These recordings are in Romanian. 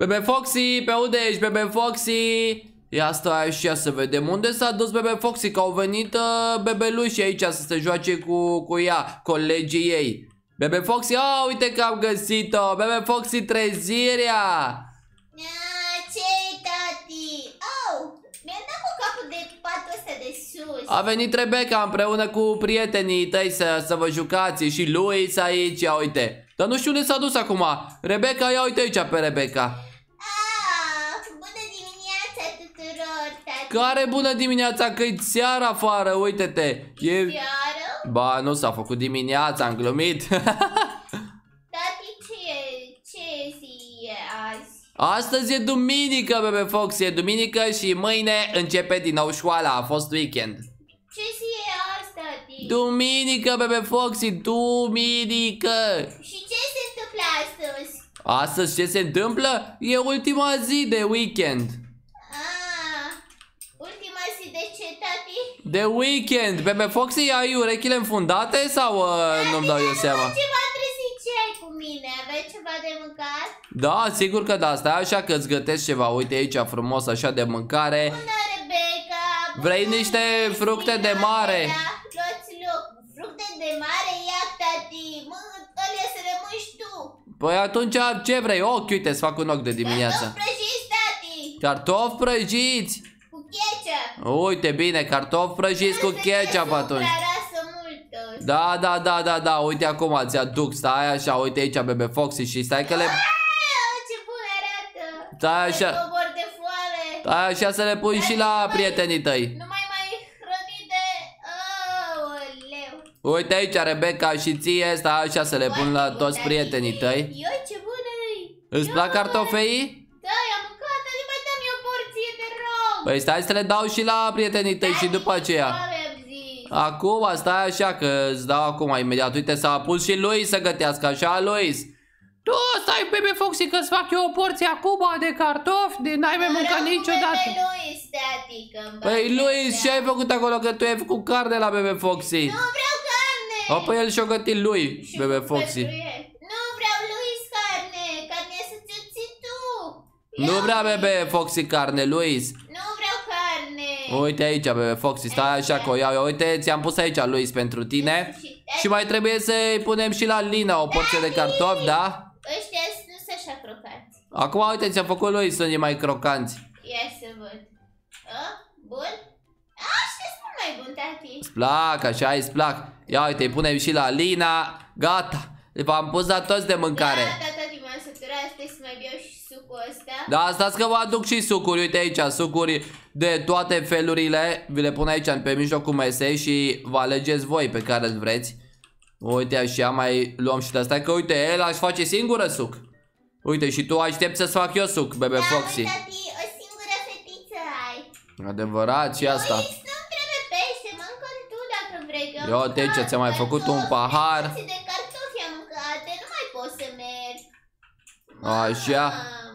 Bebe Foxy, pe unde ești, Bebe Foxy? Ia stai așa să vedem unde s-a dus Bebe Foxy, că au venit bebelușii aici să se joace cu ea, colegii ei. Bebe Foxy, uite că am găsit-o. Bebe Foxy, trezirea. Ce-i, tati? Mi-a dat cu capul de patul ăsta de sus. A venit Rebecca împreună cu prietenii tăi să vă jucați. Și Luis aici, ia uite. Dar nu știu unde s-a dus acum. Rebecca, ia uite aici pe Rebecca. Bună dimineața tuturor, tati. Care bună dimineața, că-i seara afară, uite-te. Seară? Ba, nu s-a făcut dimineața, am glumit. Tati, ce zi e azi? Astăzi e duminică, Bebe Foxy, e duminică și mâine începe din nou școala, a fost weekend. Ce zi e azi, tati? Duminică, Bebe Foxy, duminică. Și ce se întâmplă astăzi? Astăzi ce se întâmplă? E ultima zi de weekend. Ultima zi de ce, tati? De weekend. Bebe Foxy, ai urechile înfundate sau nu-mi dau eu seama? Ceva trezit, ce ai cu mine? Aveai ceva de mâncat? Da, sigur că da, stai așa că îți gătesc ceva. Uite aici frumos așa de mâncare. Bună, Rebecca. Vrei niște fructe de mare? Luați loc. Fructe de mare, ia, tati. Alea să rămâși tu. Păi atunci ce vrei? Ochi, uite, îți fac un ochi de dimineață. Cartofi prăjiți, tati. Cartofi prăjiți. Cu ketchup. Uite, bine, cartofi prăjiți cu ketchup atunci. Da, uite acum ți aduc, stai așa, uite aici Bebe Foxy și stai că le... Ce bun arată. Stai așa. Cobor de foame. Stai așa să le pui și la prietenii tăi. Nu mai hrănit de... Aoleu. Uite aici Rebecca și ție, stai așa să le pun la toți prietenii tăi. Ioi, ce bună-i. Îți plac cartofei? Da, i-am mâncat, nu mai dăm eu o porție, te rog. Păi stai să le dau și la prietenii tăi și după aceea. Acum, stai așa că îți dau acum imediat. Uite, s-a pus și Luis să gătească, așa, Luis? Tu stai, Bebe Foxy, că-ți fac eu o porție acum de cartofi, de n-ai mai mâncat niciodată. Păi, Luis, ce ai făcut acolo, că tu ai făcut carne la Bebe Foxy? Nu vreau carne. Păi el și-o gătit lui, Bebe Foxy. Nu vreau, Luis, carne. Carne să ți-o ții tu. Nu vrea Bebe Foxy carne, Luis. Nu vreau carne. Uite aici, Bebe Foxy, stai așa că o iau eu. Uite, ți-am pus aici, Luis, pentru tine. Și mai trebuie să-i punem și la Lina o porție de cartofi, da? Ăștia nu sunt așa crocanți. Acum, uite, ți-am făcut Luis, sunt mai crocanți. Ia să văd. Bun? Ăștia sunt mai bun, tati. Îți plac, așa îți plac. Ia uite, îi punem și la Lina. Gata, v-am pus la toți de mâncare. Gata, tati, m-am săturat, stai să mai beau și sucul ăsta. Da, stați că vă aduc și sucuri. Uite aici, sucuri de toate felurile. Vi le pun aici pe mijlocul mesei și vă alegeți voi pe care îl vreți. Uite așa, mai luăm și de asta. Că uite, el aș face singură suc. Uite, și tu aștept să-ți fac eu suc, Bebe Foxy. Da, tati, o singură fetiță ai. Adevărat și asta. Luis, nu-mi trebuie pește, mâncă-l tu dacă vrei. Eu uite aici, ți-am mai făcut un pahar. De cartofi am mâncate, nu mai pot să merg. Așa.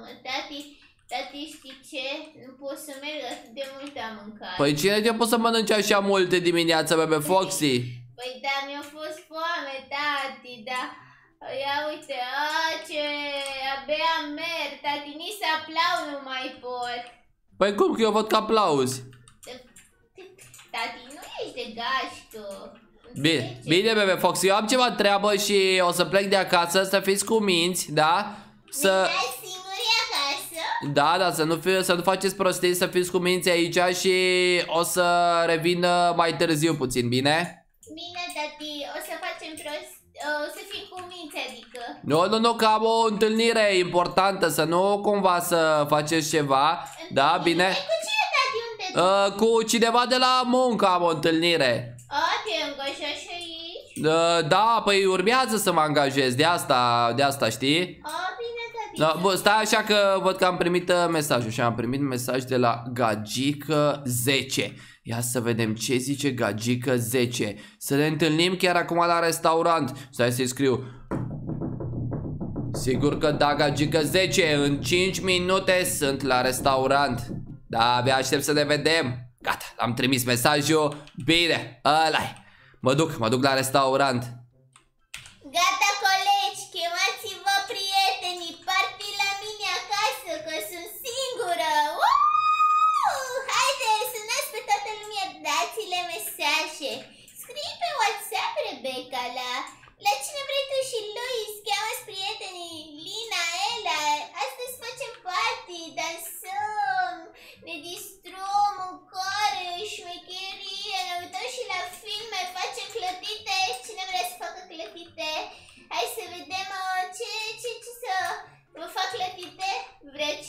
Tati, știi ce? Nu pot să merg, atât de mult am mâncat. Păi cine te poți să mănânci așa multe dimineața, Bebe Foxy? Păi da, mi-a fost foame, tati, da. Ia uite, ce... abia merg, tati, nici să aplau nu mai pot. Păi cum că eu văd că aplauzi? Tati, nu ești de gașcă. Bine, bine, Bebe Foxy, eu am ceva treabă și o să plec de acasă, să fiți cuminți, da? Să... singuri acasă? Da, să nu faceți prostii, să fiți cuminți aici și o să revin mai târziu puțin, bine? Bine, tati, o să facem o să fim cuminți, adică. Nu, că am o întâlnire importantă, să nu cumva să faceți ceva, da, bine? Cu cine, tati, unde? Cu cineva de la muncă am o întâlnire. Te angajași și aici? Da, păi urmează să mă angajez, de asta, știi? Bine, tati. Da, bă, stai așa că văd că am primit mesajul și am primit mesaj de la Gagică 10. Ia să vedem ce zice Gagică 10. Să ne întâlnim chiar acum la restaurant. Stai să-i scriu. Sigur că da, Gagică 10. În 5 minute sunt la restaurant. Da, abia aștept să ne vedem. Gata, am trimis mesajul. Bine, ăla-i. Mă duc la restaurant. Gata, colegi, chemați-vă prietenii, party la mine acasă,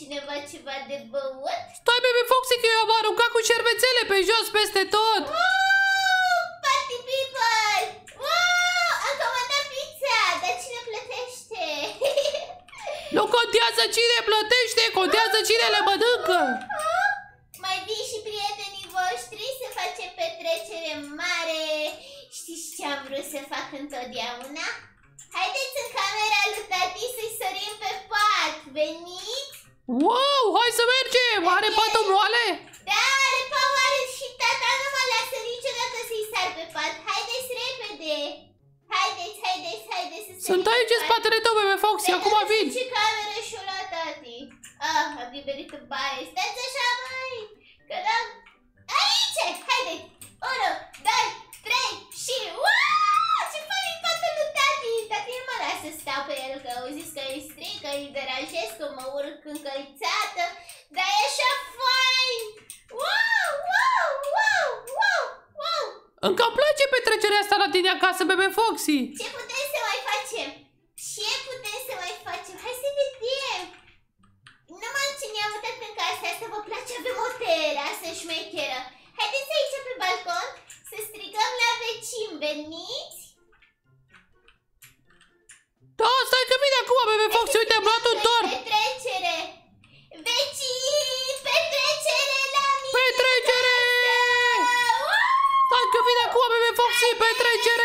cineva ceva de băut? Stai, bebe Foxy, că eu am aruncat cu șervețele pe jos peste tot. Party people! Wow! Am comandat pizza! Dar cine plătește? Nu contează cine plătește, contează cine le mănâncă. Mai vin și prietenii voștri să facem petrecere mare. Știți ce am vrut să fac întotdeauna? Haideți în camera lui tati să-i sărim pe pat. Veniți? Wow, hai să mergem! Are patul moale? Da, are pavoare și tata nu mă lasă niciodată să-i sar pe pat. Haideți repede! Haideți să Sunt aici în spatele tău, bebe Foxy, acum vin. Ce cameră și-o luat tati? Am liberit în baie. Stați așa, măi! Că n-am... Aici! Haideți! 1, 2, 3 și... Uaaaa! Ce fain e patul lui tati! Tati nu mă lasă să stau pe el, că auziți că îi stric, că îi deranjez, că mă urc încălțată. Dar e așa fain! Wow! Încă îmi place petrecerea asta la tine acasă, bebe Foxy. Ce putem să mai facem? Hai să vedem! Numai ce ne-am mutat în casa asta, vă place? Avem o terasă șmecheră. Haideți aici pe balcon să strigăm la vecini. Veniți? Da, stai că vine acum, bebe Foxy, uite, am luat un tort. Petrecere! Vecini! Petrecere la mine! Petrecere! Stai că vine acum, bebe Foxy, petrecere!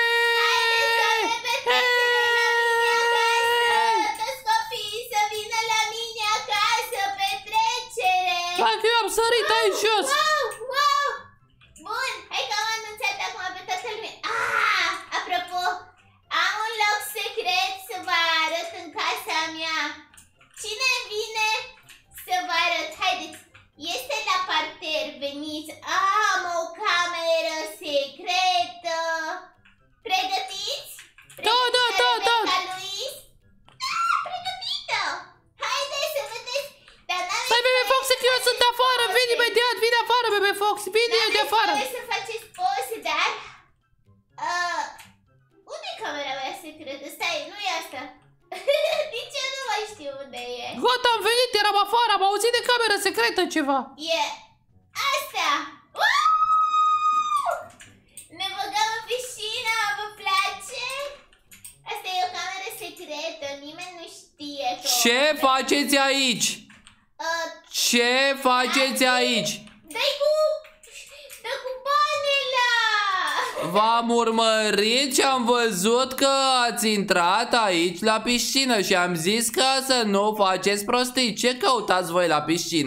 Toți copiii să vină la mine acasă! Petrecere! Stai că eu am sărit aici jos! Wow! Bun, hai că am anunțat acum pe toată lumea. Apropo, am un loc secret să vă arăt în casa mea. Cine vine să vă arăt? Haideți! Este la parter, veniți! Am o cameră secretă! Pregătiți? Da! Ca Luis? Da, pregătită! Haideți să vedeți! Stai, bebe Foxy, că eu sunt afară! Vin imediat, vine afară, bebe Foxy! Vine de afară! N-aveți să faceți poze, dar... unde e camera mea secretă? Stai, nu e asta! De ce nu mai știu unde e? Gata, am venit, eram afară, am auzit de cameră secretă ceva. E asta! Ne băgăm în piscină, vă place? Asta e o cameră secretă, nimeni nu știe. Ce faceți aici? Ce faceți aici? Dă cu banele! V-am urmărit și am văzut că ați intrat aici la piscină și am zis că să nu faceți prostii. Ce căutați voi la piscină?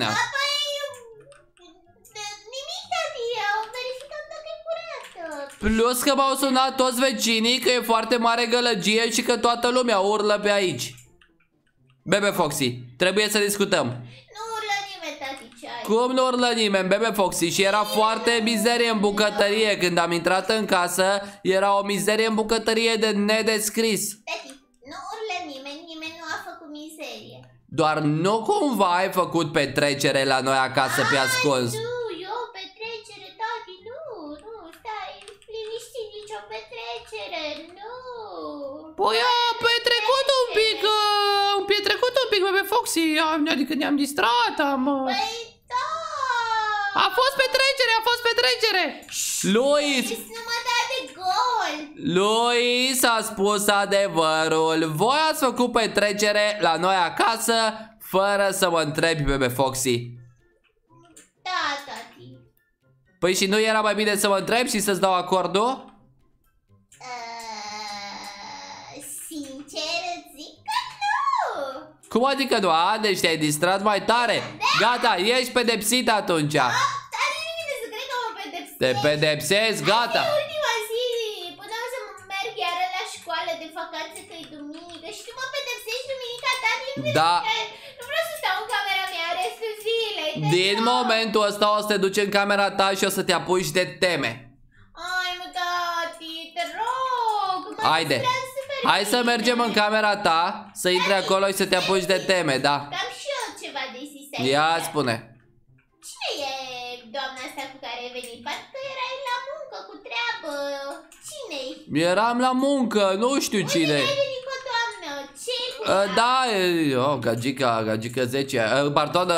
Nimic, tati, au verificat dacă e curată. Plus că m-au sunat toți vecinii că e foarte mare gălăgie și că toată lumea urlă pe aici. Bebe Foxy, trebuie să discutăm. Nu urlă nimeni, tati, ce ai? Cum nu urlă nimeni, bebe Foxy? Și era foarte mizerie în bucătărie. Când am intrat în casă, era o mizerie în bucătărie de nedescris. Tati, nu urlă nimeni nu a făcut mizerie. Doar nu cumva ai făcut petrecere la noi acasă pe ascuns. Nu, eu petrecere, tati, nu, stai, liniștit, nicio petrecere, nu. Păi a petrecut un pic, bebe Foxy, adică ne-am distrat, Păi da. A fost petrecere! Luis! Nu mă da de gol. Luis a spus adevărul. Voi ați făcut petrecere la noi acasă fără să mă întrebi, bebe Foxy. Da, tati. Păi și nu era mai bine să mă întrebi și să-ți dau acordul? Sincer îți zic că nu. Cum adică nu? Deci te-ai distrat mai tare. Gata, ești pedepsit atunci. Are nimeni să cred că mă pedepsesc. Te pedepsesc, gata. Asta e ultima zi, până o să merg iară la școală de vacanță, că e duminică. Și tu mă pedepsești duminica, tati? Da. Nu vreau să stau în camera mea restul zilei. Din momentul ăsta o să te duci în camera ta și o să te apuci de teme. Ai, mă, tati, te rog. Haide. Hai să mergem în camera ta, să intri acolo și să te apuci de teme, da. Am și eu ceva de zis aici. Ia spune. Cine e doamna asta cu care ai venit? Parcă erai la muncă cu treabă. Cine-i? Eram la muncă, nu știu cine. Ai venit cu o doamnă. Ce-i cu Da, Gagica 10. Pardon,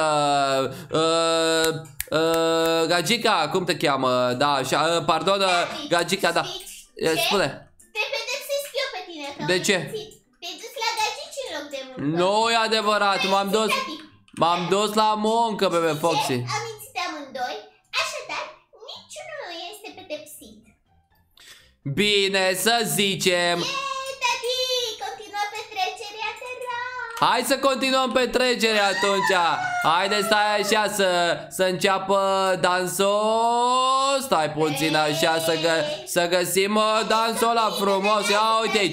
Gagica, cum te cheamă? Da, așa, pardon, Gagica, da. Spune. Te pedepsesc eu pe tine, că de ce? Te-ai dus la Gagici în loc de muncă. Nu e adevărat, m-am dus la muncă, bebe Foxy. Am mințit amândoi, așadar niciunul nu este pedepsit. Bine, să zicem. Tati, continuă petrecerea, te rog. Hai să continuăm petrecerea atunci. Haide, stai așa să înceapă dansul. Stai puțin așa să găsim dansul ăla frumos. Ia uite aici.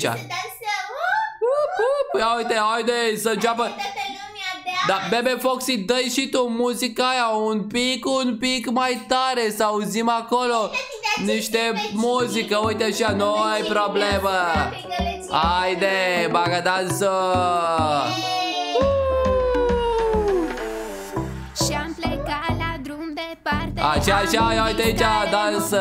Ia uite, haide să înceapă. Da, bebe Foxy, dă-i și tu muzica aia un pic mai tare, să auzim acolo niște muzică, uite așa, nu ai problemă. Haide, bagă dansul. Și-am plecat la drum departe. Așa, ia uite aici, dansă.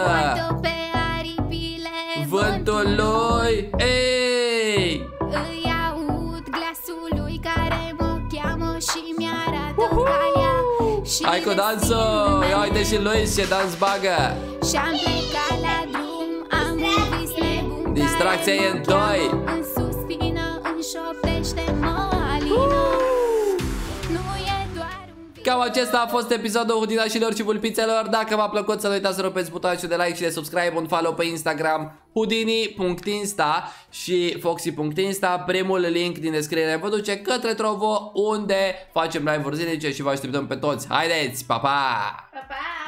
Vântului, ei. Îi aud glasul lui care mă cheamă și mi-arată calea. Hai cu dansul, ia uite și lui ce dans bagă. Și-am plecat la drum, am un vis nebun. Distracția e în doi. În suspină, în șoptește, mă alină. Nu e doar un vis. Cam acesta a fost episodul Hudinașilor și Vulpițelor. Dacă v-a plăcut, să nu uitați să rupeți butonul de like și de subscribe, un follow pe Instagram Houdini.insta și Foxy.insta. Primul link din descriere vă duce către Trovo, unde facem live-uri zilnice și vă așteptăm pe toți. Haideți, pa, pa! Pa, pa!